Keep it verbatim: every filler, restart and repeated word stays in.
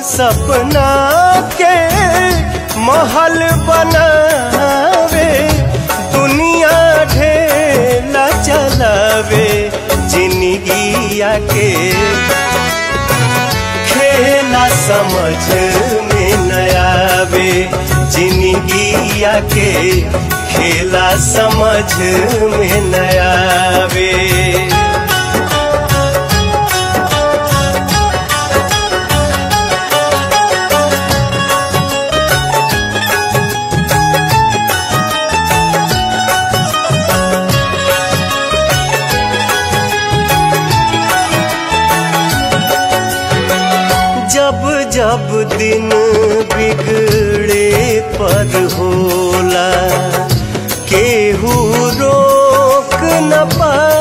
सपना के महल बनावे, दुनिया ढेला चलावे, जिंदगिया के खेला समझ में न आवे, जिंदगिया के खेला समझ में न आवे। जब जब दिन बिगड़े पर होला, केहू रोक न पाए।